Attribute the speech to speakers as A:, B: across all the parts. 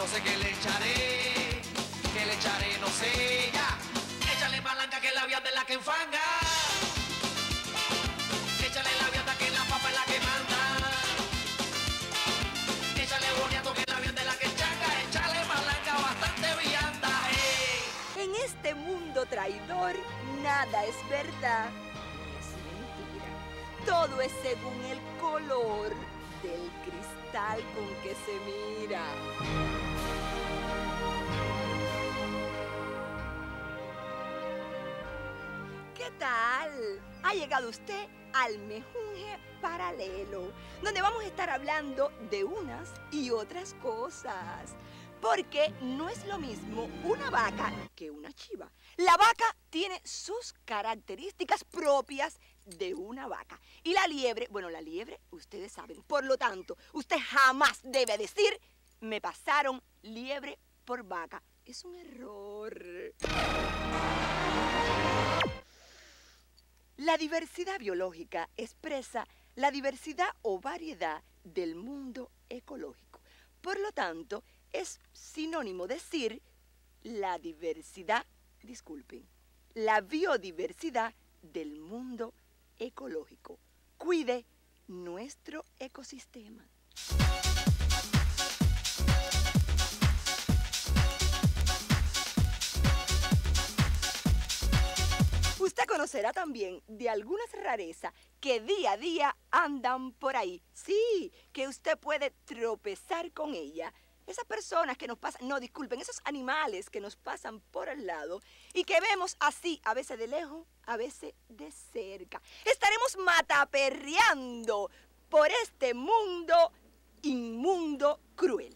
A: sé qué le echaré, no sé, ya. Échale palanca que la vía de la que enfanga. Échale la vianda que la papa es la que manda. Échale boniato que la vía de la que changa. Échale palanca, bastante vianda,
B: En este mundo traidor, nada es verdad ni es mentira. Todo es según el color del cristal con que se mira. ¿Qué tal? Ha llegado usted al Mejunje Paralelo, donde vamos a estar hablando de unas y otras cosas. Porque no es lo mismo una vaca que una chiva. La vaca tiene sus características propias de una vaca. Y la liebre, bueno, la liebre ustedes saben. Por lo tanto, usted jamás debe decir, me pasaron liebre por vaca. Es un error. La diversidad biológica expresa la diversidad o variedad del mundo ecológico. Por lo tanto, es sinónimo decir la diversidad, disculpen, la biodiversidad del mundo ecológico. Cuide nuestro ecosistema. Usted conocerá también de algunas rarezas que día a día andan por ahí. Sí, que usted puede tropezar con ella. Esas personas que nos pasan, no, disculpen, esos animales que nos pasan por al lado y que vemos así, a veces de lejos, a veces de cerca. Estaremos mataperreando por este mundo inmundo, cruel.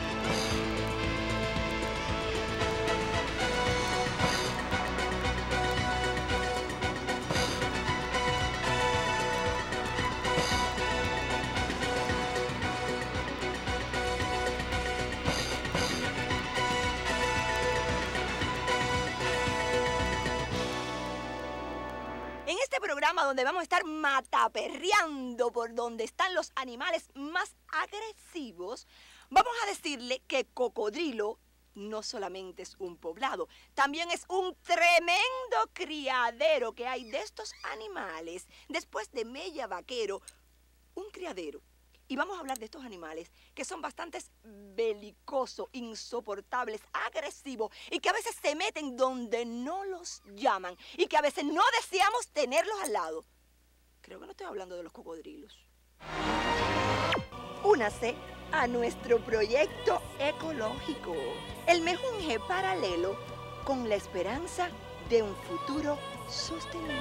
B: En este programa donde vamos a estar mataperreando por donde están los animales más agresivos, vamos a decirle que Cocodrilo no solamente es un poblado, también es un tremendo criadero que hay de estos animales. Después de Mella Vaquero, un criadero. Y vamos a hablar de estos animales que son bastante belicosos, insoportables, agresivos y que a veces se meten donde no los llaman y que a veces no deseamos tenerlos al lado. Creo que no estoy hablando de los cocodrilos. Únase a nuestro proyecto ecológico, el Mejunje Paralelo, con la esperanza de un futuro sostenible.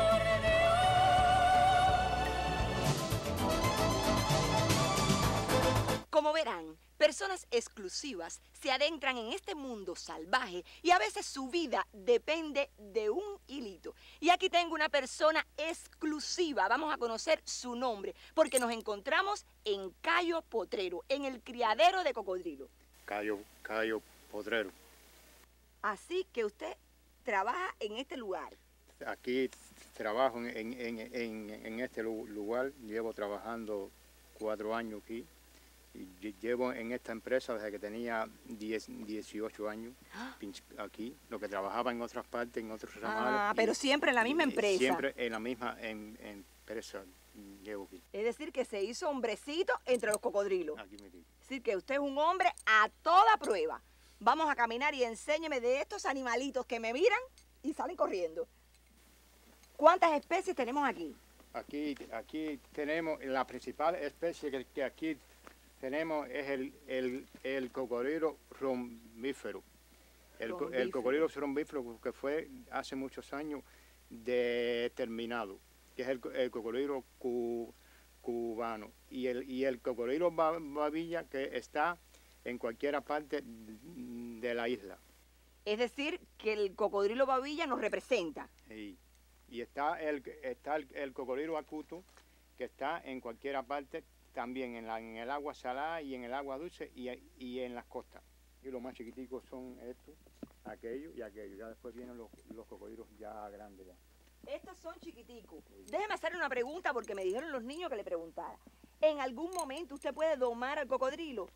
B: Como verán, personas exclusivas se adentran en este mundo salvaje y a veces su vida depende de un hilito. Y aquí tengo una persona exclusiva, vamos a conocer su nombre, porque nos encontramos en Cayo Potrero, en el criadero de cocodrilo.
C: Cayo Potrero.
B: Así que usted trabaja en este lugar.
C: Aquí trabajo en este lugar, llevo trabajando 4 años aquí. Llevo en esta empresa desde que tenía 18 años aquí, lo que trabajaba en otras partes, en otros ramales.
B: Ah, pero siempre en la misma empresa.
C: Siempre en la misma empresa llevo aquí.
B: Es decir, que se hizo hombrecito entre los cocodrilos.
C: Aquí me digo.
B: Es decir, que usted es un hombre a toda prueba. Vamos a caminar y enséñeme de estos animalitos que me miran y salen corriendo. ¿Cuántas especies tenemos aquí?
C: Aquí tenemos la principal especie que aquí tenemos es el cocodrilo rombífero. El cocodrilo rombífero que fue hace muchos años determinado, que es el cocodrilo cubano. Y el cocodrilo babilla que está en cualquier parte de la isla.
B: Es decir, que el cocodrilo babilla nos representa.
C: Sí. Y está el cocodrilo acuto, que está en cualquier parte, también en el agua salada y en el agua dulce y en las costas. Y los más chiquiticos son estos, aquellos y aquellos. Ya después vienen los cocodrilos ya grandes. Ya.
B: Estos son chiquiticos. Déjeme hacerle una pregunta porque me dijeron los niños que le preguntara. ¿En algún momento usted puede domar al cocodrilo?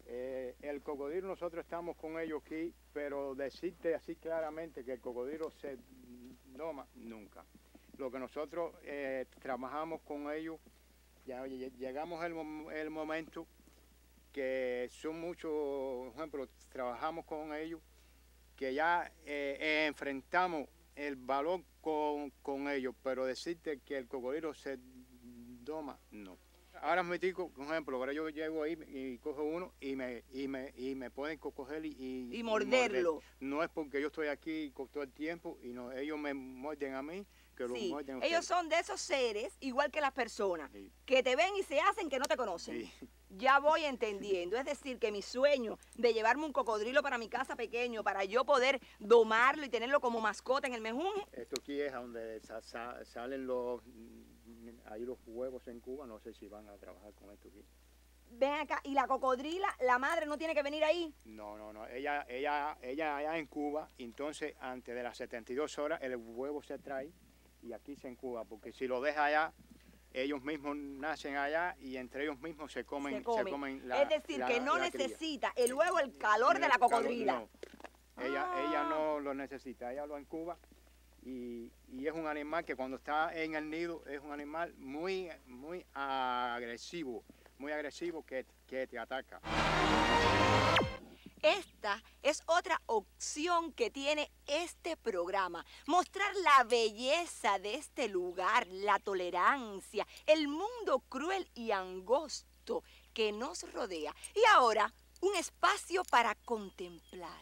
C: El cocodrilo, nosotros estamos con ellos aquí, pero decirte así claramente que el cocodrilo se doma, nunca. Lo que nosotros trabajamos con ellos, ya llegamos el momento que son muchos, por ejemplo, trabajamos con ellos, que ya enfrentamos el valor con ellos, pero decirte que el cocodrilo se doma, no. Ahora me digo, por ejemplo, ahora yo llego ahí y cojo uno y me pueden coger y
B: morderlo.
C: Morder. No es porque yo estoy aquí todo el tiempo y no, ellos me muerden a mí, que los
B: Sí,
C: muerden a
B: ellos
C: ustedes.
B: son de esos seres, igual que las personas,
C: Sí.
B: que te ven y se hacen que no te conocen.
C: Sí.
B: Ya voy entendiendo. Es decir, que mi sueño de llevarme un cocodrilo para mi casa pequeño, para yo poder domarlo y tenerlo como mascota en el mejunje.
C: Esto aquí es donde salen los huevos en Cuba, no sé si van a trabajar con esto aquí.
B: Ven acá, y la cocodrila, la madre no tiene que venir ahí.
C: No, ella allá en Cuba, entonces antes de las 72 horas el huevo se trae y aquí se incuba, porque si lo deja allá, ellos mismos nacen allá y entre ellos mismos se comen la
B: Es decir, que no
C: la cría.
B: necesita el huevo el calor de la cocodrila.
C: No. Ella no lo necesita, ella lo incuba y es un animal que cuando está en el nido es un animal muy agresivo que te ataca.
B: Esta es otra opción que tiene este programa, mostrar la belleza de este lugar, la tolerancia, el mundo cruel y angosto que nos rodea. Y ahora, un espacio para contemplar.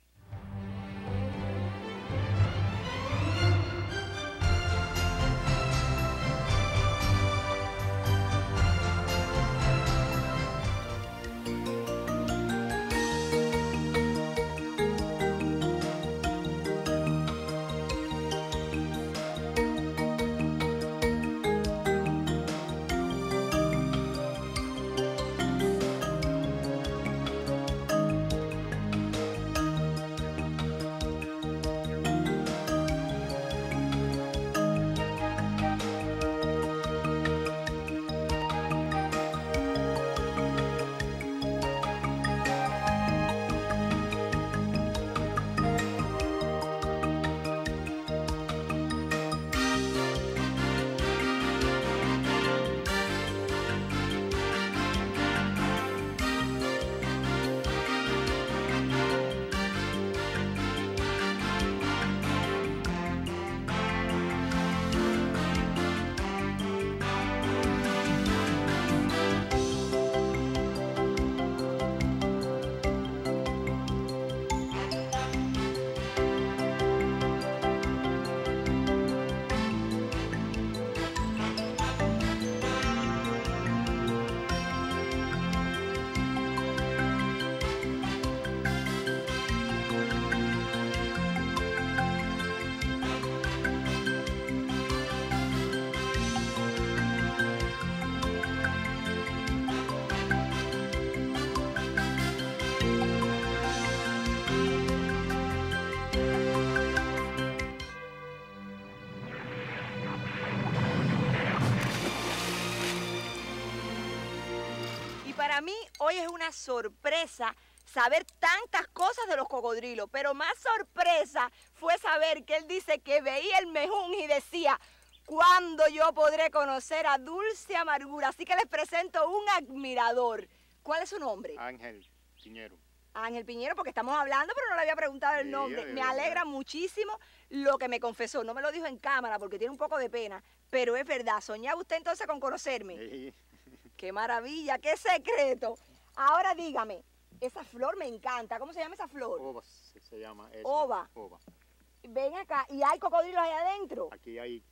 B: Para mí hoy es una sorpresa saber tantas cosas de los cocodrilos, pero más sorpresa fue saber que él dice que veía el mejún y decía, ¿cuándo yo podré conocer a Dulce Amargura? Así que les presento un admirador. ¿Cuál es su nombre?
C: Ángel Piñero.
B: Ángel Piñero, porque estamos hablando, pero no le había preguntado el nombre. Me alegra muchísimo lo que me confesó. No me lo dijo en cámara porque tiene un poco de pena, pero es verdad. ¿Soñaba usted entonces con conocerme?
C: Sí.
B: ¡Qué maravilla! ¡Qué secreto! Ahora dígame, esa flor me encanta. ¿Cómo se llama esa flor?
C: Ova se llama. Esa.
B: Ova.
C: Ova.
B: Ven acá, ¿y hay cocodrilos ahí adentro?
C: Aquí hay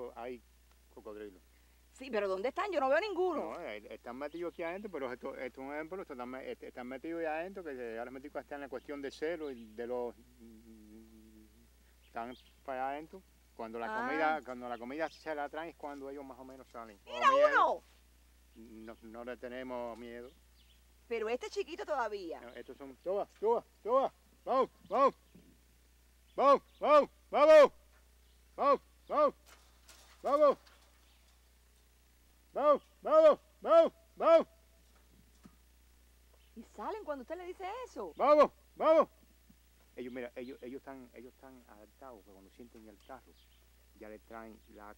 C: cocodrilos.
B: Sí, pero ¿dónde están? Yo no veo ninguno.
C: No, están metidos aquí adentro, pero esto es un ejemplo, están metidos ahí adentro, que ahora metidos está en la cuestión del celo y de los... Están para allá adentro. Cuando la comida se la traen es cuando ellos más o menos salen.
B: ¡Mira uno!
C: No le tenemos miedo.
B: Pero este es chiquito todavía.
C: No, estos son... ¡Toba! ¡Vamos! ¡Vamos! ¡Vamos! ¡Vamos! ¡Vamos! ¡Vamos! ¡Vamos! ¡Vamos! ¡Vamos! ¡Vamos! ¡Vamos! ¡Vamos!
B: Y salen cuando usted le dice eso.
C: Vamos, vamos. Ellos, mira, ellos están adaptados, porque cuando sienten el carro, ya le traen la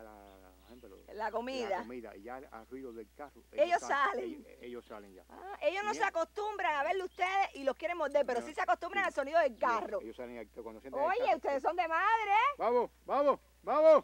C: comida, y ya al ruido del carro.
B: Ellos salen.
C: Ellos salen ya.
B: Ellos no se acostumbran a verle ustedes y los quieren morder, pero sí se acostumbran al sonido del carro.
C: Ellos salen cuando sienten el
B: Oye,
C: carro.
B: ustedes son de madre.
C: Vamos, vamos, vamos.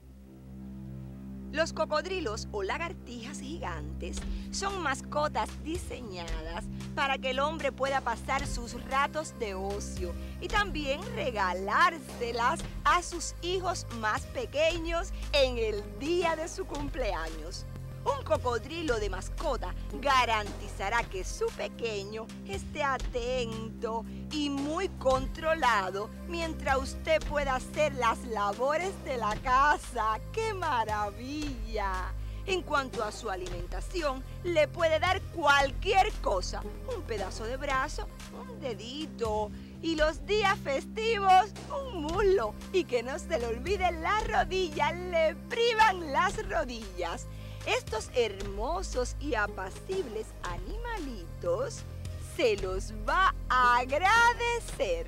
B: Los cocodrilos o lagartijas gigantes son mascotas diseñadas para que el hombre pueda pasar sus ratos de ocio y también regalárselas a sus hijos más pequeños en el día de su cumpleaños. Un cocodrilo de mascota garantizará que su pequeño esté atento y muy controlado mientras usted pueda hacer las labores de la casa. ¡Qué maravilla! En cuanto a su alimentación, le puede dar cualquier cosa. Un pedazo de brazo, un dedito y los días festivos, un muslo. Y que no se le olvide las rodillas, le privan las rodillas. Estos hermosos y apacibles animalitos se los va a agradecer.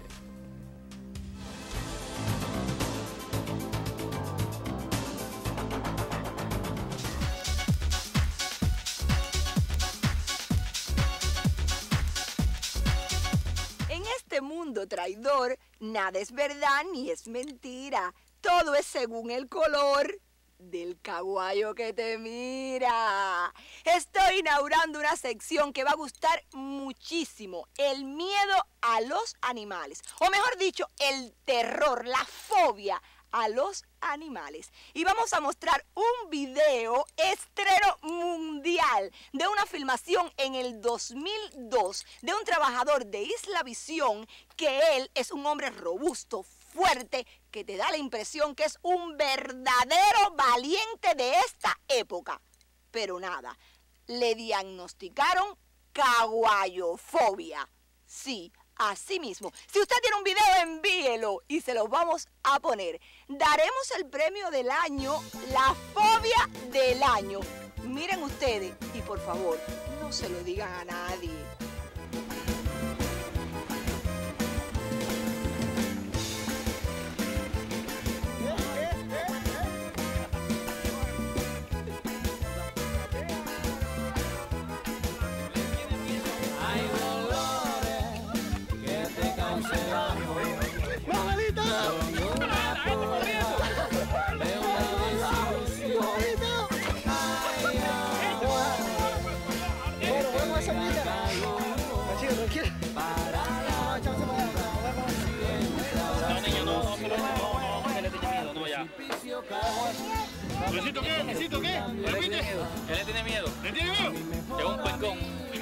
B: En este mundo traidor, nada es verdad ni es mentira. Todo es según el color del caguayo que te mira. Estoy inaugurando una sección que va a gustar muchísimo. El miedo a los animales. O mejor dicho, el terror, la fobia a los animales. Y vamos a mostrar un video estreno mundial de una filmación en el 2002 de un trabajador de Isla Visión, que él es un hombre robusto, fuerte, que te da la impresión que es un verdadero valiente de esta época. Pero nada, le diagnosticaron caguayofobia. Sí, así mismo. Si usted tiene un video, envíelo y se los vamos a poner. Daremos el premio del año, la fobia del año. Miren ustedes y por favor, no se lo digan a nadie.
D: ¿Necesito qué? ¿Repite?
E: Él le tiene miedo.
D: ¿Le tiene miedo?
E: Llegó un pencón.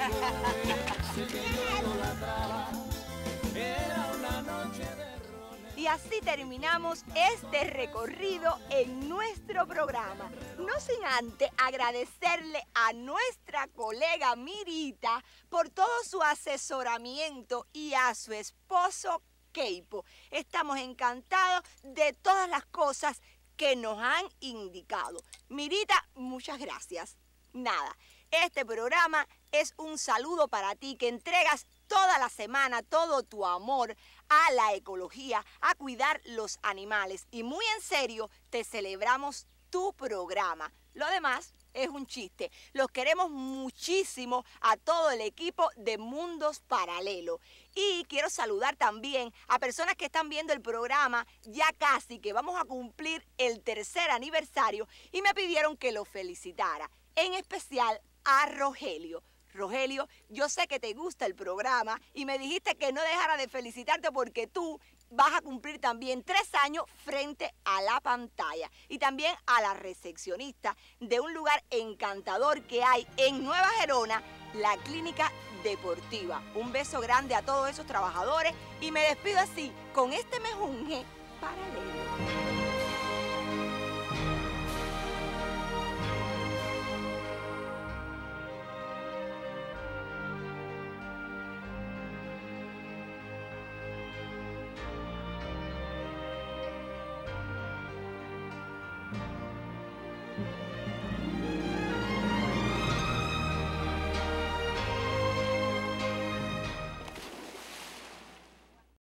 B: Y así terminamos este recorrido en nuestro programa. No sin antes agradecerle a nuestra colega Mirita por todo su asesoramiento y a su esposo Keipo. Estamos encantados de todas las cosas que nos han indicado. Mirita, muchas gracias. Nada, este programa es un saludo para ti que entregas toda la semana todo tu amor a la ecología, a cuidar los animales. Y muy en serio, te celebramos tu programa. Lo demás es un chiste. Los queremos muchísimo a todo el equipo de Mundos Paralelos. Y quiero saludar también a personas que están viendo el programa ya casi, que vamos a cumplir el 3er aniversario y me pidieron que lo felicitara. En especial a Rogelio. Rogelio, yo sé que te gusta el programa y me dijiste que no dejara de felicitarte porque tú vas a cumplir también 3 años frente a la pantalla. Y también a la recepcionista de un lugar encantador que hay en Nueva Gerona, la Clínica Deportiva. Un beso grande a todos esos trabajadores y me despido así con este mejunje paralelo.